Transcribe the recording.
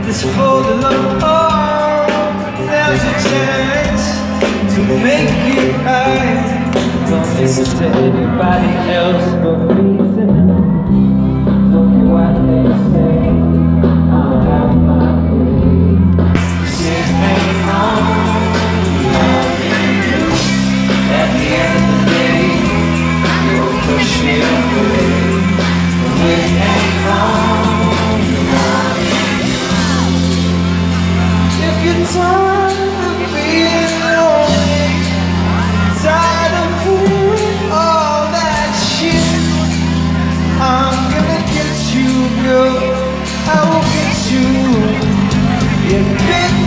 this for the love. There's a chance to make it right. Don't listen to anybody else but me tonight. Don't care what they say, I'll have my way. This ain't home, loving you. At the end of the day, you'll push me away. This ain't home, loving you. If you're tired of being lonely, tired of hearing all that shit, I'm gonna get you, girl. I will get you. Yeah,